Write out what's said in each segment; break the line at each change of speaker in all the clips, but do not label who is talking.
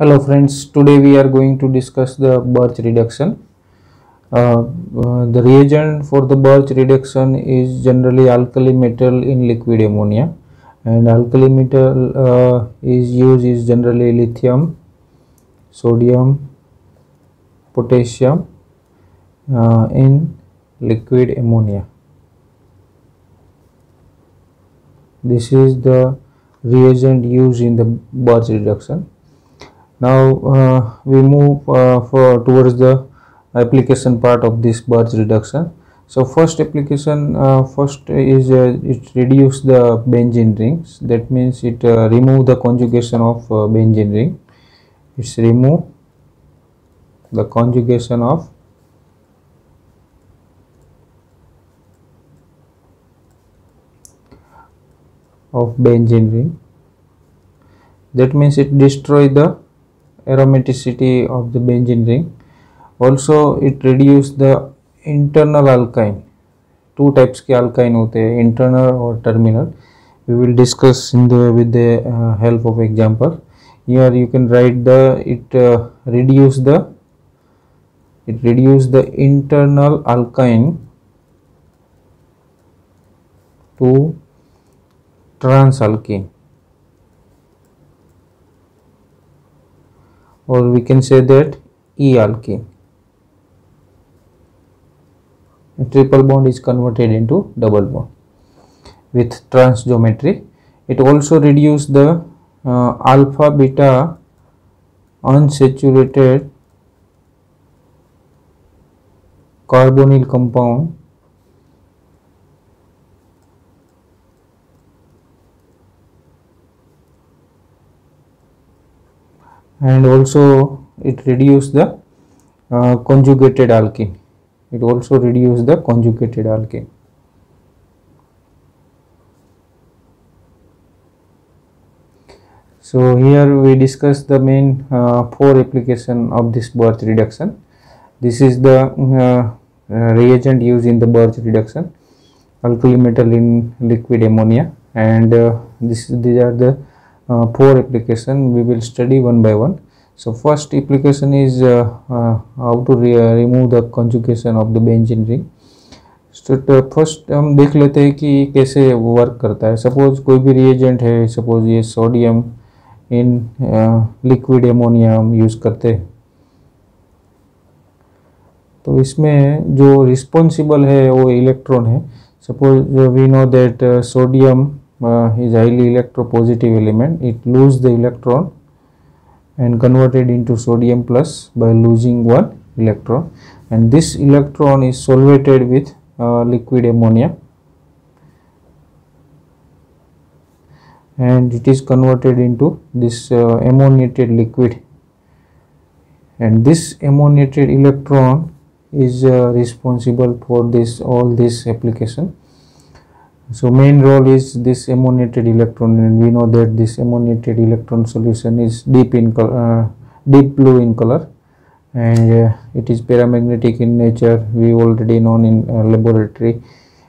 Hello friends, today we are going to discuss the Birch reduction. The reagent for the Birch reduction is generally alkali metal in liquid ammonia, and alkali metal is used is generally lithium, sodium, potassium in liquid ammonia. This is the reagent used in the Birch reduction. Now we move towards the application part of this Birch reduction. So first application first is it reduce the benzene rings. That means it remove the conjugation of benzene ring. It's remove the conjugation of benzene ring. That means it destroy the aromaticity of the benzene ring. Also it reduce the internal alkyne. Two types के alkyne होते हैं, internal और terminal. We will discuss in the with the help of example. Here you can write the reduce the internal alkyne to transalkene, or we can say that E-alkene. A triple bond is converted into double bond with trans geometry. It also reduces the alpha beta unsaturated carbonyl compound and also it reduces the conjugated alkene. It also reduces the conjugated alkene. So here we discuss the main four application of this Birch reduction. This is the reagent used in the Birch reduction, alkali metal in liquid ammonia, and these are the four application. We will study one by one. So first application is how to remove the conjugation of the benzene ring. So first हम देख लेते हैं कि कैसे work करता है. Suppose कोई भी रिएजेंट है, सपोज ये सोडियम इन लिक्विड एमोनिया हम यूज़ करते हैं, तो इसमें जो रिस्पॉन्सिबल है वो इलेक्ट्रॉन है. Suppose we know that sodium is highly electropositive element. It lose the electron and converted into sodium plus by losing one electron, and this electron is solvated with liquid ammonia and it is converted into this ammoniated liquid, and this ammoniated electron is responsible for all this application. So main role is this ammoniated electron, and we know that this ammoniated electron solution is deep blue in color, and it is paramagnetic in nature. We already known in laboratory,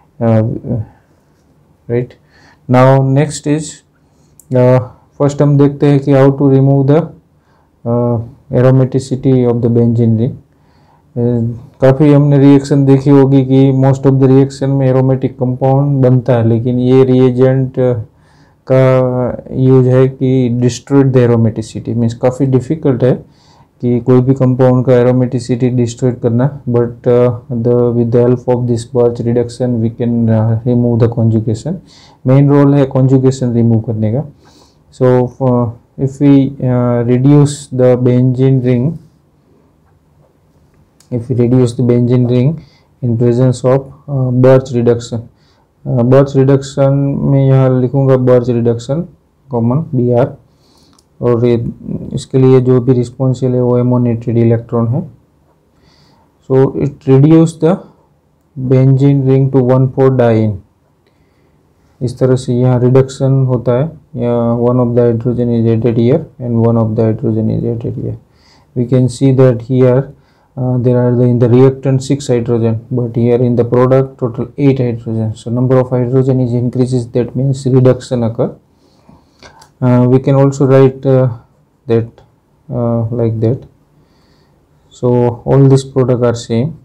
right? Now next is first हम देखते हैं कि how to remove the aromaticity of the benzene ring. काफ़ी हमने reaction देखी होगी कि most of the reaction में एरोमेटिक कंपाउंड बनता है, लेकिन ये रिएजेंट का यूज है कि डिस्ट्रॉयड द एरोमेटिसिटी. मीन्स काफ़ी डिफ़िकल्ट है कि कोई भी कंपाउंड का एरोमेटिसिटी डिस्ट्रॉय करना, but with the help of this Birch reduction we can remove the conjugation. Main role है कॉन्जुगेशन रिमूव करने का. So if we reduce the benzene ring, if we reduce the benzene ring in presence of Birch reduction. Birch reduction में यहाँ लिखूँगा Birch reduction common Br, और इसके लिए जो भी रिस्पॉन्सिबल है वो ammoniated इलेक्ट्रॉन है. So it reduce the benzene ring to 1,4 diene. इस तरह से यहाँ रिडक्शन होता है. One of the hydrogen is added here and one of the hydrogen is added here. We can see that here there are in the reactant 6 hydrogen, but here in the product total 8 hydrogen. So number of hydrogen is increases, that means reduction occur. We can also write that like that. So all these products are same,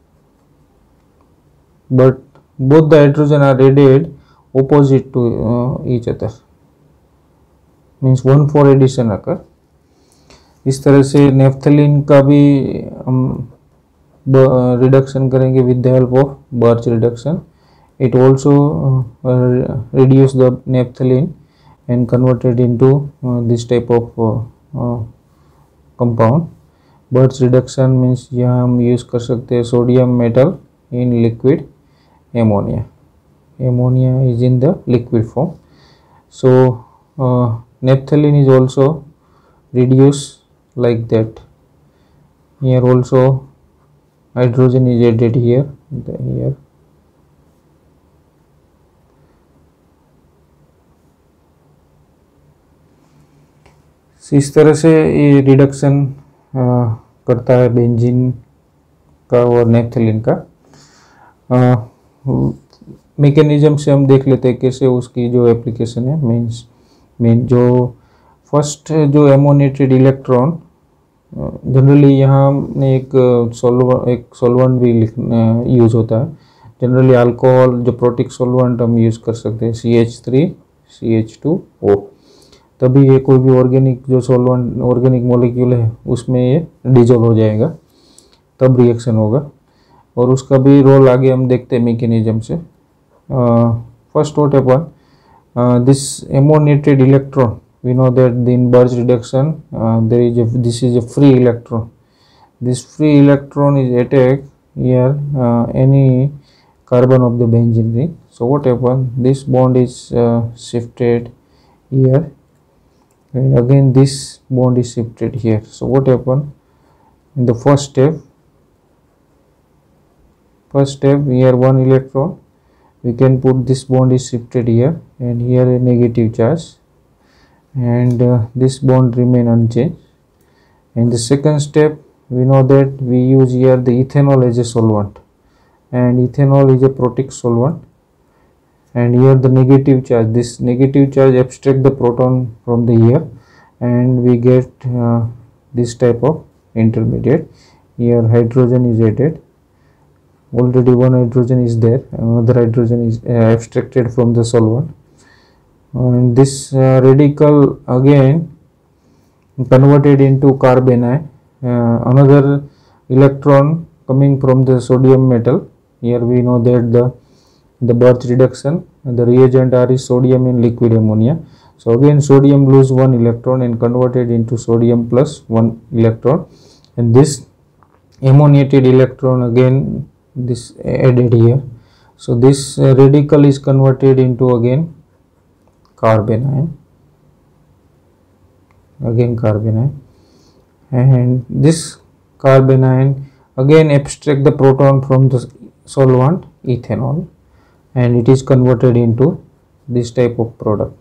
but both the hydrogen are radiated opposite to each other, means 1,4 addition occur. इस तरह से naphthalene का भी हम reduction करेंगे with the help of Birch reduction. It also reduce the naphthalene and converted into this type of compound। Birch reduction means यहाँ हम use कर सकते हैं sodium metal in liquid ammonia। Ammonia is in the liquid form, so naphthalene is also reduced like that। Here also hydrogen is added here, here। इस तरह से ये reduction करता है बेंजीन का और नेफ्थलीन का। मैकेनिज्म से हम देख लेते हैं कैसे उसकी जो एप्लीकेशन है। मेन जो फर्स्ट जो एमोनेटेड इलेक्ट्रॉन, जनरली यहाँ हमने एक सॉल्वेंट भी यूज़ होता है। जनरली अल्कोहल जो प्रोटिक सॉल्वेंट हम यूज़ कर सकते हैं CH3 CH2O। तभी ये कोई भी ऑर्गेनिक जो सॉल्वेंट ऑर्गेनिक मॉलिक्यूल है उसमें ये डिजोल्व हो जाएगा, तब रिएक्शन होगा। और उसका भी रोल आगे हम देखते हैं मैकेनिज्म से। First what happen, this ammoniated electron, we know that in Birch reduction this is a free electron। this free electron is attacked here any carbon of the benzene ring। so what happen, this bond is shifted here, and again this bond is shifted here। so what happen, in the first step here one electron, we can put this bond is shifted here and here a negative charge, and this bond remain unchanged। in the second step we know that we use here the ethanol as a solvent, and ethanol is a protic solvent, and here the negative charge, this negative charge abstract the proton from the here, and we get this type of intermediate। here hydrogen is added, already one hydrogen is there, another hydrogen is abstracted from the solvent, and this radical again converted into carbanion, another electron coming from the sodium metal। here we know that the Birch reduction, the reagent R is sodium in liquid ammonia। so again sodium lose one electron and converted into sodium plus one electron, and this ammoniated electron again this added here। so this radical is converted into again carbanion, and this carbanion again abstract the proton from the solvent ethanol, and it is converted into this type of product।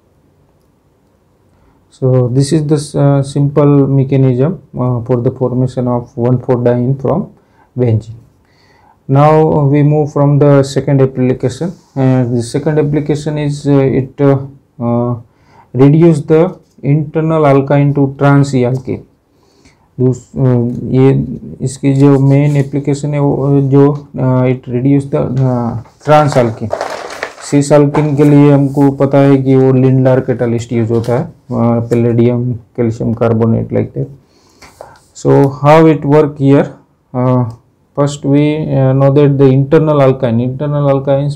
so this is the simple mechanism for the formation of 1,4-diene from benzene। now we move from the second application, and the second application is it reduce the internal alkyne to trans alkane। ये इसकी जो main application है वो जो it reduce the trans alkene. Cis alkene के लिए हमको पता है कि वो लिंडार कैटालिस्ट यूज होता है, palladium calcium carbonate like that. So how it work here, first we know that the internal alkynes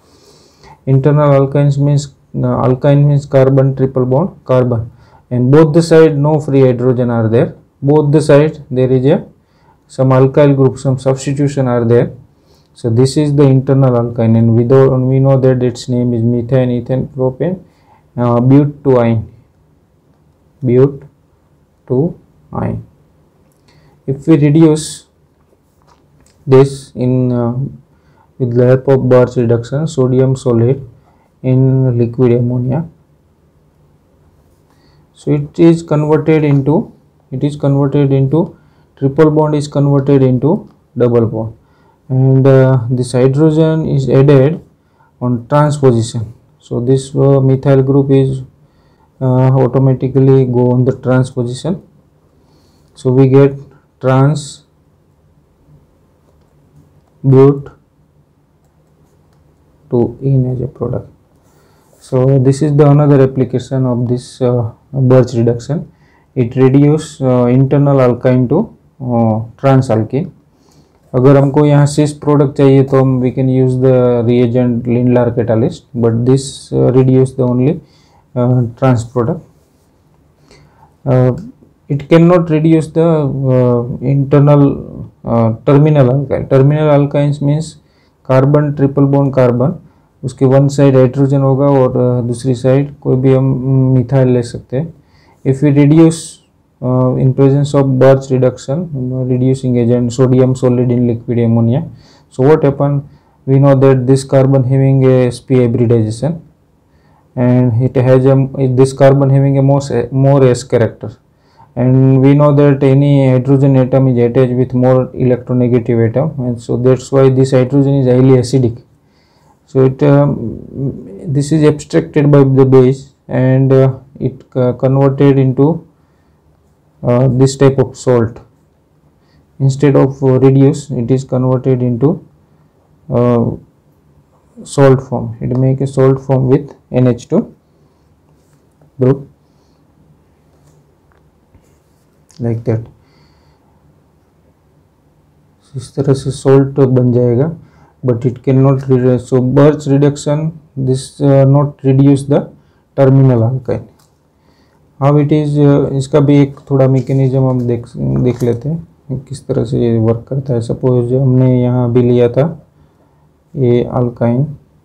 means alkyne means carbon triple bond carbon, and both the side no free hydrogen are there, both the side there is a some alkyl group, some substitution are there। so this is the internal alkyne, and we know that its name is methane, ethane, propane, bute to ine। if we reduce this in with the help of Birch reduction, sodium solid in liquid ammonia, so it is converted into triple bond is converted into double bond, and this hydrogen is added on transposition। so this methyl group is automatically go on the transposition, So we get trans but 2 ene as a product. So this is the another application of this Birch reduction. It reduce internal alkyne to trans alkene. अगर हमको यहाँ सिस product चाहिए तो हम we can use the reagent Lindlar catalyst, but this reduce the only trans product. It cannot reduce the internal terminal alkyne. Terminal alkynes means carbon triple bond carbon, उसके one side hydrogen होगा और दूसरी side कोई भी हम methyl ले सकते हैं. If we reduce in presence of Birch reduction reducing agent sodium solid in liquid ammonia, so what happen, we know that this carbon having a sp hybridization and it has this carbon having a more s character, and we know that any hydrogen atom is attached with more electronegative atom, and so that's why this hydrogen is highly acidic. So it this is abstracted by the base and it converted into this type of salt. Instead of reduce, it is converted into salt form. It make a salt form with NH2 group like that. इस तरह से salt बन जाएगा, but it cannot reduce. So Birch reduction this not reduce the terminal alkyne. How it is, इसका भी एक थोड़ा mechanism हम देख लेते हैं किस तरह से ये वर्क करता है. सपोज हमने यहाँ भी लिया था ये अल्काइन,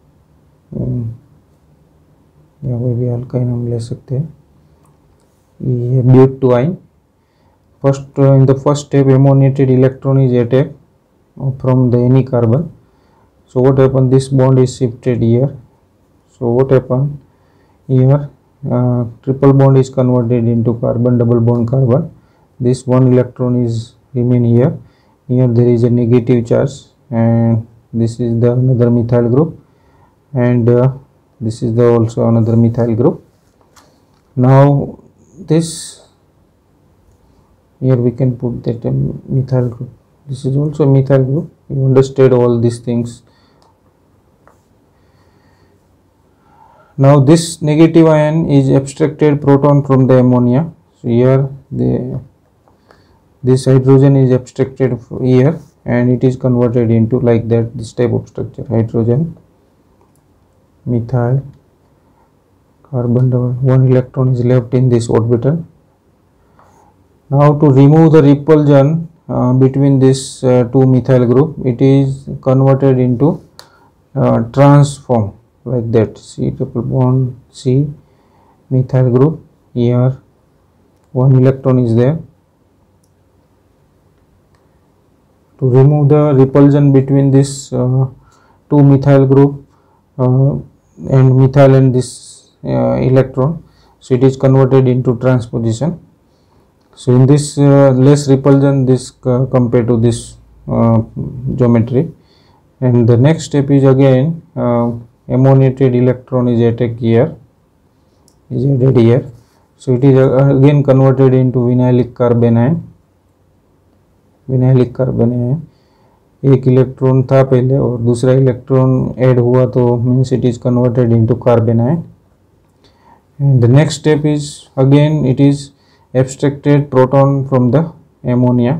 या कोई भी अल्काइन हम ले सकते हैं, ये but two yne. First in the first step ammoniated electron is attacked from the any carbon. So what happened, this bond is shifted here. So what happened here, triple bond is converted into carbon double bond carbon. This one electron is remain here. Here there is a negative charge and this is the another methyl group, and this is the also another methyl group. Now this here we can put that methyl group. This is also methyl group. You understand all these things. Now this negative ion is abstracted proton from the ammonia. So here this hydrogen is abstracted here and it is converted into like that, this type of structure, hydrogen, methyl, carbon double, one electron is left in this orbital. Now to remove the repulsion between this two methyl group, it is converted into trans form like that, C triple bond C methyl group, here one electron is there. To remove the repulsion between this two methyl group and methyl and this electron, so it is converted into transposition. So in this less repulsion this compared to this geometry, and the next step is again ammoniated electron is attacked here, is added here. So it is again converted into vinylic carbanion. Vinylic carbon है, एक electron था पहले और दूसरा electron add हुआ तो means it is converted into carbanion. And the next step is again it is abstracted proton from the ammonia,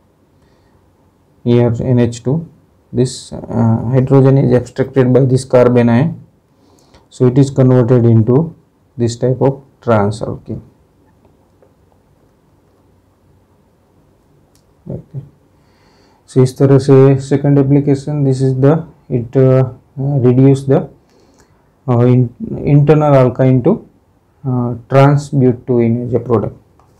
here NH2. This hydrogen is abstracted by this carbon ion, so it is converted into this type of trans alkene. So इस तरह से second application, this is the it reduce the internal alkyne to trans-butene as a product.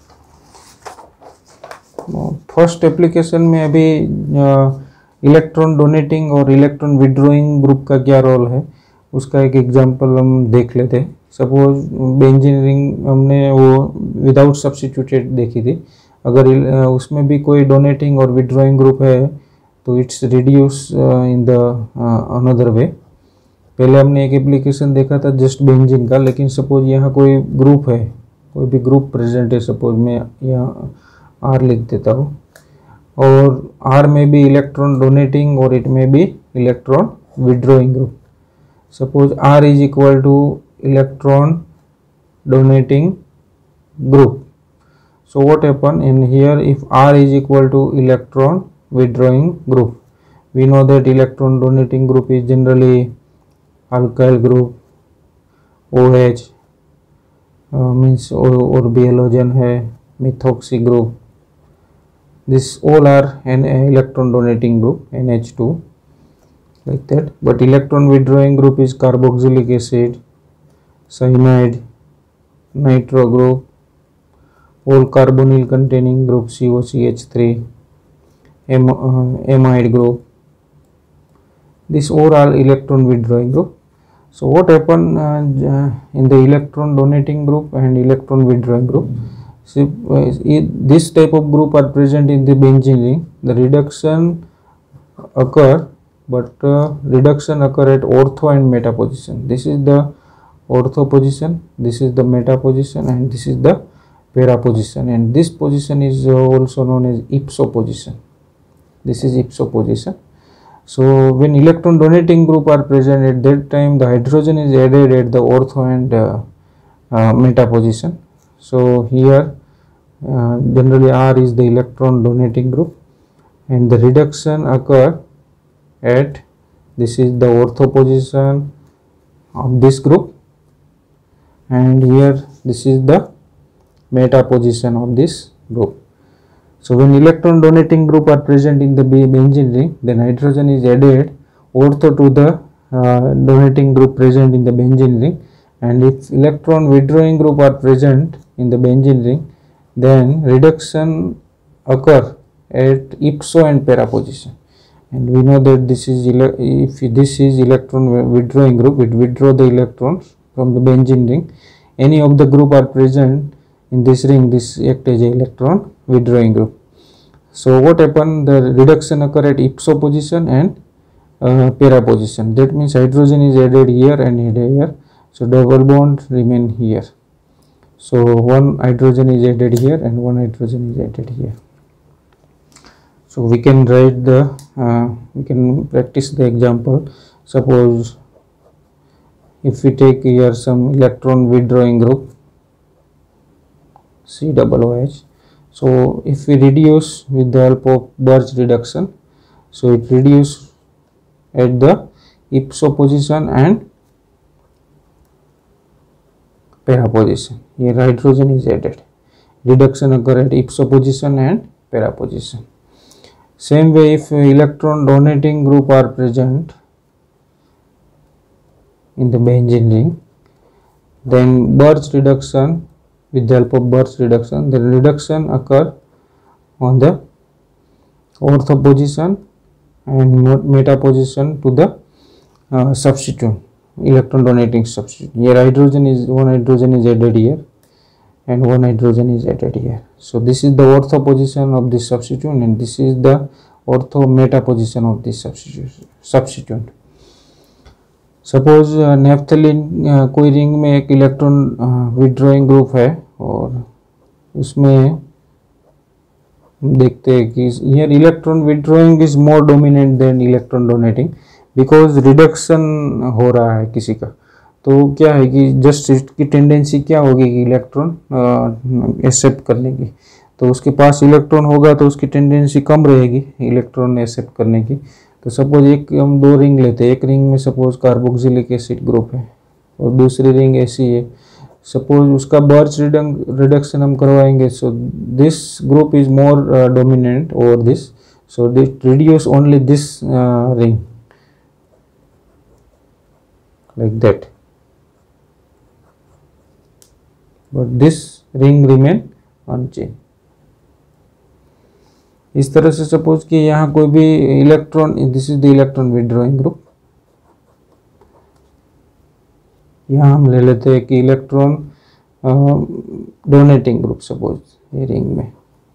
First application में अभी electron donating और electron withdrawing group का क्या role है उसका एक एग्जांपल हम देख लेते हैं. सपोज बेंजीन रिंग हमने वो विदाउट सब्स्टिट्यूटेड देखी थी. अगर उसमें भी कोई डोनेटिंग और विड्रॉइंग ग्रुप है तो it's reduce in the another way. पहले हमने एक एप्लीकेशन देखा था जस्ट बेंजीन का, लेकिन सपोज यहाँ कोई ग्रुप है, कोई भी ग्रुप प्रेजेंट है, सपोज में यहाँ R लिख देता हूँ, और R में भी इलेक्ट्रॉन डोनेटिंग और इट में भी electron withdrawing group. Suppose R is equal to electron donating group. So what happen in here, if R is equal to electron withdrawing group, we know that electron donating group is generally alkyl group, OH means और भी halogen है, methoxy group, this all are an electron donating group, NH2, like that. But electron withdrawing group is carboxylic acid, cyanide, nitro group, all carbonyl containing group COCH3, amide group. This all are electron withdrawing group. So what happen in the electron donating group and electron withdrawing group? So, this type of group are present in the benzene ring. The reduction occur, but reduction occur at ortho and meta position. This is the ortho position, this is the meta position, and this is the para position, and this position is also known as ipso position. This is ipso position. So when electron donating group are present, at that time the hydrogen is added at the ortho and meta position. So here generally R is the electron donating group, and the reduction occur at, this is the ortho position of this group, and here this is the meta position of this group. So when electron donating group are present in the benzene ring, then hydrogen is added ortho to the donating group present in the benzene ring, and if electron withdrawing group are present in the benzene ring, then reduction occur at ipso and para position. And we know that this is if this is electron withdrawing group, it withdraw the electrons from the benzene ring. Any of the group are present in this ring, this act as a electron withdrawing group. So what happen, the reduction occur at ipso position and para position. That means hydrogen is added here and here, so double bond remain here. So one hydrogen is added here and one hydrogen is added here. So we can write the we can practice the example. Suppose if we take here some electron withdrawing group COOH. So if we reduce with the help of Birch reduction, so it reduce at the ipso position and para position. Here hydrogen is added. Reduction occur at ipso position and para position. Same way, if electron donating group are present in the benzene ring, then Birch reduction, with the help of Birch reduction, the reduction occur on the ortho position and meta position to the substituent, electron donating substituent. Here hydrogen is, one hydrogen is added here and one hydrogen is added here. So this is the ortho position of this substituent, and this is the ortho meta position of this substituent. Suppose naphthalene कोई ring में एक electron withdrawing group है, और उसमें देखते हैं कि here electron withdrawing is more dominant than electron donating, because reduction हो रहा है किसी का. तो क्या है कि जस्ट इसकी टेंडेंसी क्या होगी कि इलेक्ट्रॉन एक्सेप्ट करने की, तो उसके पास इलेक्ट्रॉन होगा तो उसकी टेंडेंसी कम रहेगी इलेक्ट्रॉन एक्सेप्ट करने की. तो सपोज एक हम दो रिंग लेते हैं, एक रिंग में सपोज कार्बोक्सिलिक एसिड ग्रुप है और दूसरी रिंग ऐसी है. सपोज उसका बर्च रिडक्शन हम करवाएंगे, so this group is more dominant over this, so this reduce only this ring like that, but this ring remain unchanged. इस तरह से सपोज कि यहाँ कोई भी electron, this is the electron withdrawing group, यहाँ हम ले लेते हैं कि इलेक्ट्रॉन डोनेटिंग ग्रुप सपोज ये रिंग में.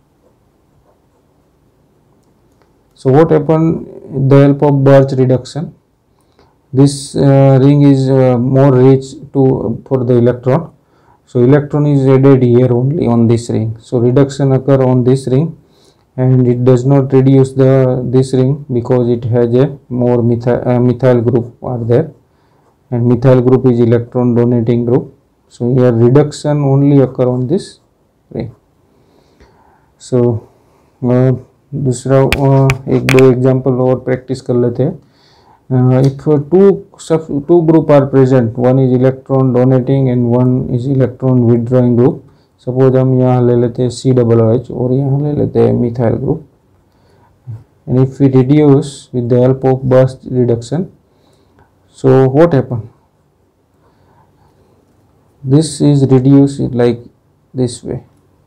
So what happen, the help of Birch reduction, this ring is more rich for the electron, So electron is added here only on this ring. So reduction occur on this ring, and it does not reduce this ring because it has a more methyl group are there, and methyl group is electron donating group. So here reduction only occur on this ring. So दूसरा एक दो example और practice कर लेते हैं. If two group are present, one is electron donating and one is electron withdrawing group. Suppose हम यहाँ ले लेते हैं COOH और यहाँ ले लेते हैं methyl group. And if we reduce with the help of burst reduction, so what happen? This is reduced like this way.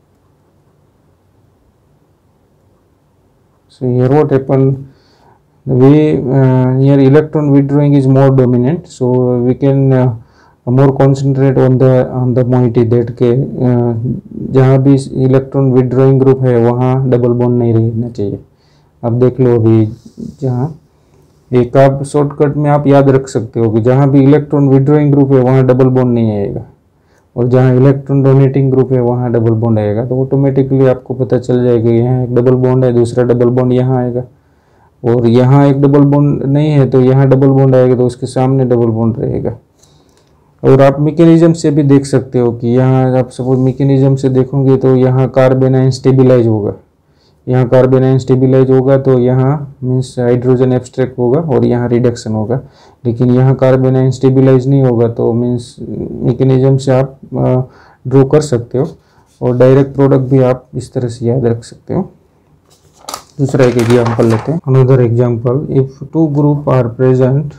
So here what happen? The way here electron withdrawing is more dominant, so we can more concentrate on the moiety that के जहाँ भी electron withdrawing group है वहाँ double bond नहीं रहना चाहिए. अब देख लो अभी जहाँ एक आप शॉर्टकट में आप याद रख सकते हो कि जहाँ भी इलेक्ट्रॉन विड्रॉइंग ग्रुप है वहाँ डबल बॉन्ड नहीं आएगा, और जहाँ इलेक्ट्रॉन डोनेटिंग ग्रुप है वहाँ डबल बॉन्ड आएगा. तो ऑटोमेटिकली आपको पता चल जाएगा यहाँ एक डबल बॉन्ड है, दूसरा डबल बॉन्ड यहाँ आएगा, और यहाँ एक डबल बॉन्ड नहीं है तो यहाँ डबल बॉन्ड आएगा, तो उसके सामने डबल बॉन्ड रहेगा. और आप मैकेनिज्म से भी देख सकते हो कि यहाँ आप सपोज मैकेनिज्म से देखोगे तो यहाँ कार्बन आयन स्टेबिलाइज होगा, यहाँ कार्बन आयन स्टेबिलाइज होगा तो यहाँ मीन्स हाइड्रोजन एब्स्ट्रैक्ट होगा और यहाँ रिडक्शन होगा. लेकिन यहाँ कार्बन आयन स्टेबिलाइज नहीं होगा, तो मीन्स मैकेनिज्म से आप ड्रॉ कर सकते हो, और डायरेक्ट प्रोडक्ट भी आप इस तरह से याद रख सकते हो. दूसरा एक एग्जाम्पल लेते हैं. Another example, if two group are present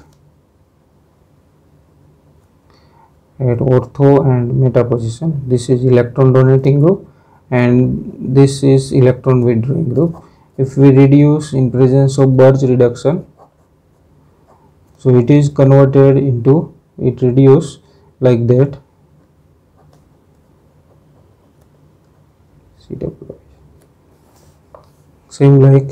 at ortho and meta position, this is electron donating group and this is electron withdrawing group. If we reduce in presence of Birch reduction, so it is converted into, it reduce like that. Same like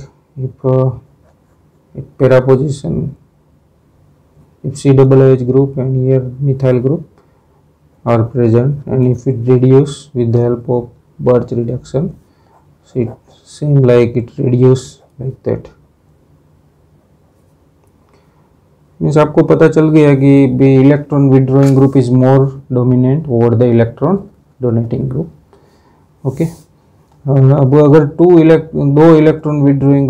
if para position, if COOH group and here methyl group are present, and if it reduce with the help of Birch reduction, so it same like it reduce like that. Means आपको पता चल गया कि be electron withdrawing group is more dominant over the electron donating group. Okay, अब अगर दो electron withdrawing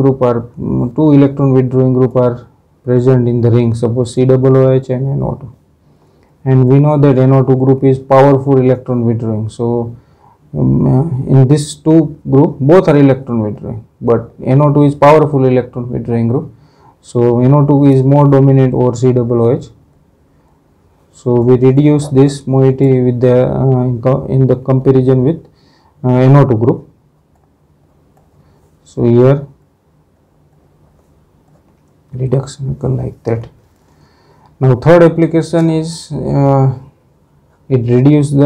group are present in the ring, suppose COOH and NO2, and we know that NO2 group is powerful electron withdrawing. So in this two group both are electron withdrawing, but NO2 is powerful electron withdrawing group, so NO2 is more dominant over COOH. So we reduce this moiety with the in the comparison with NO2 group. So here reduction occur like that. Now third application is it reduce the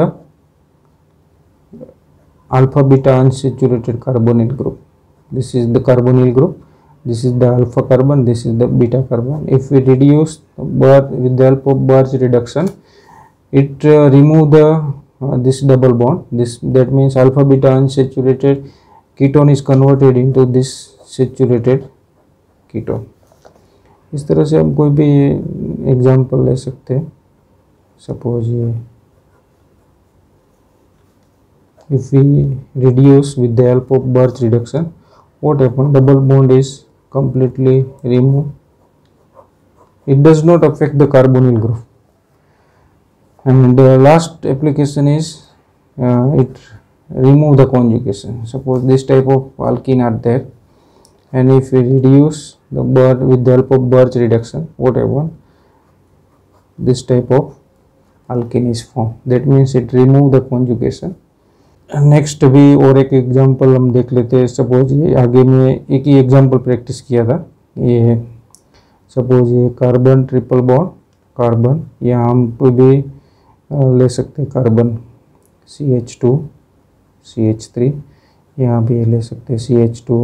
alpha beta unsaturated carbonyl group. This is the carbonyl group, this is the alpha carbon, this is the beta carbon. If we reduce with the help of Birch reduction, it remove the this double bond. That means alpha beta unsaturated ketone is converted into this saturated ketone. इस तरह से हम कोई भी example ले सकते हैं. Suppose ये if we reduce with the help of Birch reduction, what happen? Double bond is completely removed. It does not affect the carbonyl group. And the last application is it remove the conjugation. Suppose this type of alkene are there, and if we reduce the with the help of Birch reduction, what happen? This type of alkene is formed. That means it remove the conjugation. Next भी और एक example हम देख लेते हैं. Suppose ये आगे में एक ही एग्जांपल प्रैक्टिस किया था. ये है सपोज ये कार्बन ट्रिपल बॉन्ड कार्बन, यहाँ हम कोई भी ले सकते हैं कार्बन CH2 CH3, यहाँ भी ले सकते हैं CH2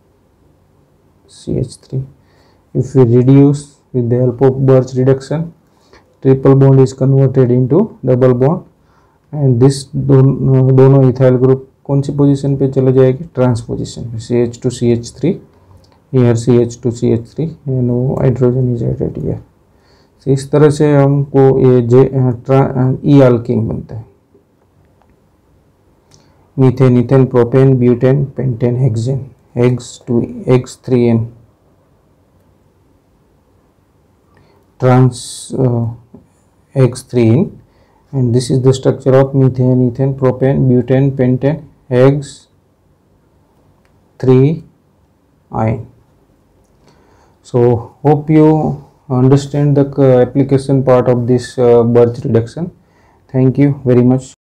CH3. If we reduce with the help of Birch reduction, triple bond is converted into double bond, and this दोनों इथाइल ग्रुप कौन सी पोजीशन पे चले जाएगी, ट्रांस पोजीशन पे, CH2CH3, हियर CH2CH3 एंड वो हाइड्रोजन इज एडेड हियर। तो इस तरह से हमको ये ई अल्कीन बनता है, methane, ethane, propane, butane, pentane, hexane, X3N trans X3N, and this is the structure of methane, ethane, propane, butane, pentane, X3I. So hope you understand the application part of this Birch reduction. Thank you very much.